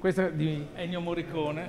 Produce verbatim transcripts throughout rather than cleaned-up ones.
Questa è di Ennio Morricone.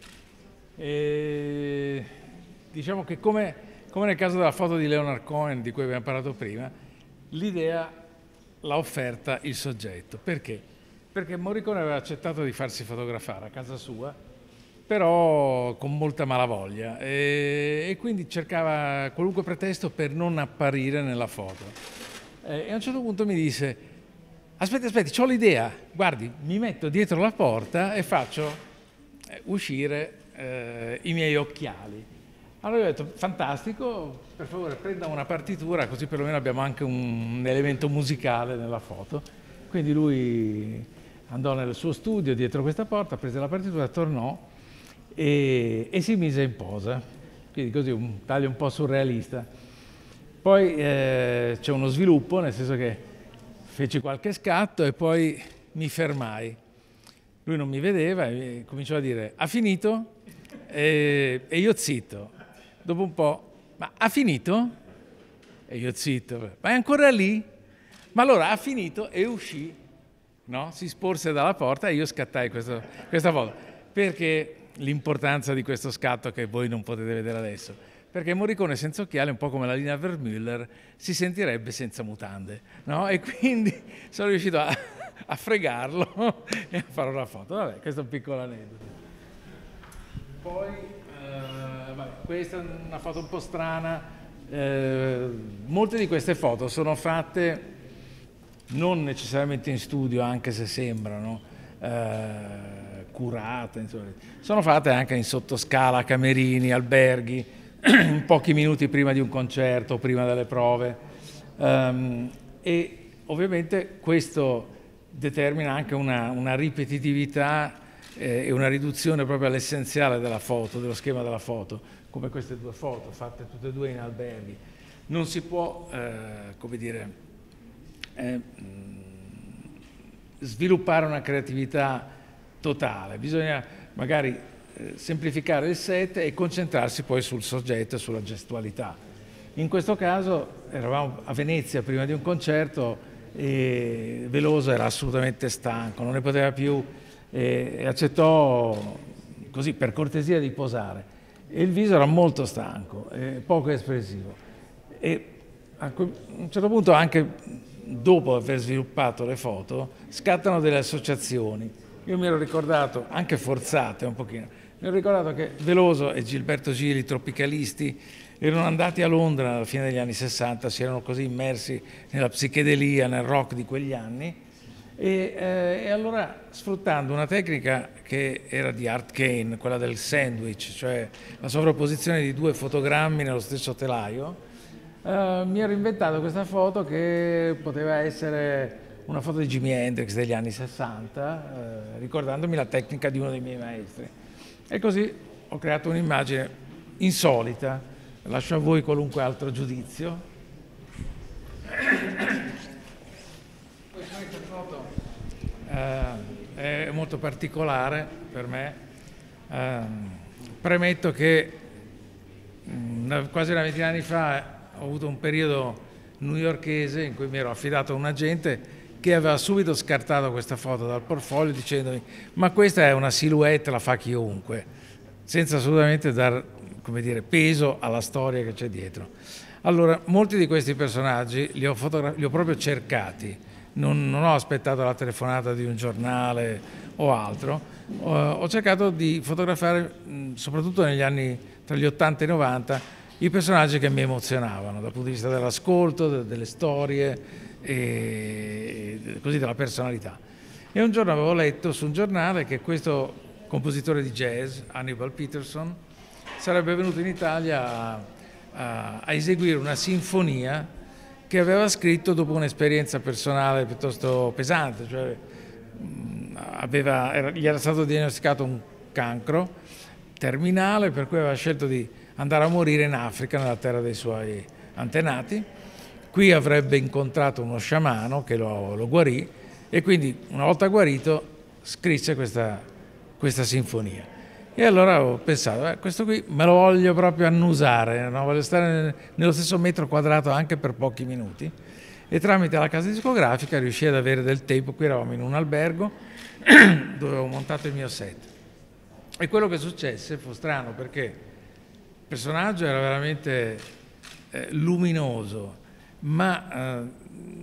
E diciamo che come, come nel caso della foto di Leonard Cohen di cui abbiamo parlato prima, l'idea l'ha offerta il soggetto. Perché? Perché Morricone aveva accettato di farsi fotografare a casa sua, però con molta malavoglia, e, e quindi cercava qualunque pretesto per non apparire nella foto. E a un certo punto mi disse: aspetti, aspetti, ho l'idea, guardi, mi metto dietro la porta e faccio eh, uscire eh, i miei occhiali. Allora io ho detto: fantastico, per favore prenda una partitura, così perlomeno abbiamo anche un, un elemento musicale nella foto. Quindi lui andò nel suo studio dietro questa porta, prese la partitura, tornò e, e si mise in posa. Quindi così un taglio un po' surrealista. Poi eh, c'è uno sviluppo, nel senso che feci qualche scatto e poi mi fermai. Lui non mi vedeva e cominciò a dire: ha finito? E, e io zitto. Dopo un po': ma ha finito? E io zitto. Ma è ancora lì? Ma allora ha finito e uscì, no? Si sporse dalla porta e io scattai questo, questa foto. Perché l'importanza di questo scatto che voi non potete vedere adesso? Perché Morricone senza occhiali, un po' come la Lina Wertmüller, si sentirebbe senza mutande, no? E quindi sono riuscito a, a fregarlo e a fare una foto. Vabbè, questo è un piccolo aneddoto. Poi, eh, vabbè, questa è una foto un po' strana. Eh, molte di queste foto sono fatte non necessariamente in studio, anche se sembrano eh, curate, insomma. Sono fatte anche in sottoscala, camerini, alberghi, pochi minuti prima di un concerto, prima delle prove, um, e ovviamente questo determina anche una, una ripetitività eh, e una riduzione proprio all'essenziale della foto, dello schema della foto, come queste due foto fatte tutte e due in alberghi. Non si può, eh, come dire, eh, sviluppare una creatività totale, bisogna magari semplificare il set e concentrarsi poi sul soggetto e sulla gestualità. In questo caso eravamo a Venezia prima di un concerto e Veloso era assolutamente stanco, non ne poteva più e accettò così per cortesia di posare, e il viso era molto stanco e poco espressivo, e a un certo punto, anche dopo aver sviluppato le foto, scattano delle associazioni. Io mi ero ricordato, anche forzate un pochino, mi ho ricordato che Veloso e Gilberto Gili, tropicalisti, erano andati a Londra alla fine degli anni sessanta, si erano così immersi nella psichedelia, nel rock di quegli anni, e, eh, e allora, sfruttando una tecnica che era di Art Kane, quella del sandwich, cioè la sovrapposizione di due fotogrammi nello stesso telaio, eh, mi ero inventato questa foto che poteva essere una foto di Jimi Hendrix degli anni sessanta, eh, ricordandomi la tecnica di uno dei miei maestri. E così ho creato un'immagine insolita, lascio a voi qualunque altro giudizio. Questa foto eh, è molto particolare per me. Eh, premetto che mh, quasi una ventina di anni fa ho avuto un periodo newyorkese in cui mi ero affidato a un agente che aveva subito scartato questa foto dal portfolio dicendomi: ma questa è una silhouette, la fa chiunque, senza assolutamente dar, come dire, peso alla storia che c'è dietro. Allora, molti di questi personaggi li ho, li ho proprio cercati, non, non ho aspettato la telefonata di un giornale o altro, ho, ho cercato di fotografare, mh, soprattutto negli anni tra gli ottanta e i novanta, i personaggi che mi emozionavano dal punto di vista dell'ascolto, de, delle storie, e così della personalità. E un giorno avevo letto su un giornale che questo compositore di jazz, Hannibal Peterson, sarebbe venuto in Italia a, a, a eseguire una sinfonia che aveva scritto dopo un'esperienza personale piuttosto pesante, cioè aveva, era, gli era stato diagnosticato un cancro terminale, per cui aveva scelto di andare a morire in Africa, nella terra dei suoi antenati. Qui avrebbe incontrato uno sciamano che lo, lo guarì, e quindi una volta guarito scrisse questa, questa sinfonia. E allora ho pensato, eh, questo qui me lo voglio proprio annusare, no? Voglio stare nello stesso metro quadrato anche per pochi minuti. e tramite la casa discografica riuscii ad avere del tempo. Qui eravamo in un albergo dove avevo montato il mio set. E quello che successe fu strano perché il personaggio era veramente eh, luminoso, ma eh,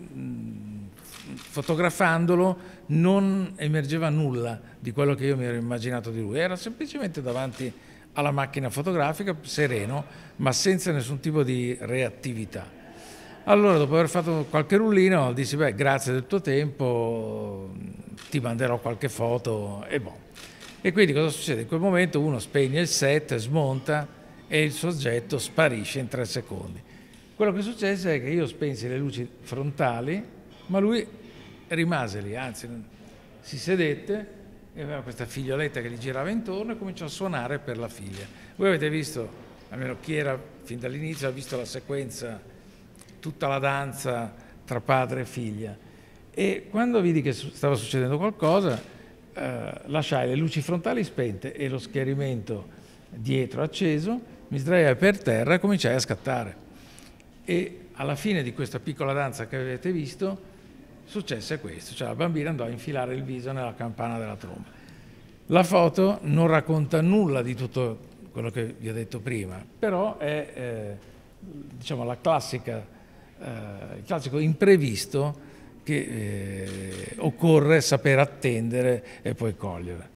fotografandolo non emergeva nulla di quello che io mi ero immaginato di lui. Era semplicemente davanti alla macchina fotografica, sereno, ma senza nessun tipo di reattività. Allora, dopo aver fatto qualche rullino, dissi, beh, grazie del tuo tempo, ti manderò qualche foto e boh. E quindi cosa succede? In quel momento uno spegne il set, smonta e il soggetto sparisce in tre secondi. Quello che successe è che io spensi le luci frontali, ma lui rimase lì, anzi si sedette e aveva questa figlioletta che gli girava intorno e cominciò a suonare per la figlia. Voi avete visto, almeno chi era fin dall'inizio, ha visto la sequenza, tutta la danza tra padre e figlia. E quando vidi che stava succedendo qualcosa, eh, lasciai le luci frontali spente e lo schiarimento dietro acceso, mi sdraiai per terra e cominciai a scattare. E alla fine di questa piccola danza che avete visto, successe questo, cioè la bambina andò a infilare il viso nella campana della tromba. La foto non racconta nulla di tutto quello che vi ho detto prima, però è eh, diciamo la classica Uh, il classico imprevisto che eh, occorre saper attendere e poi cogliere.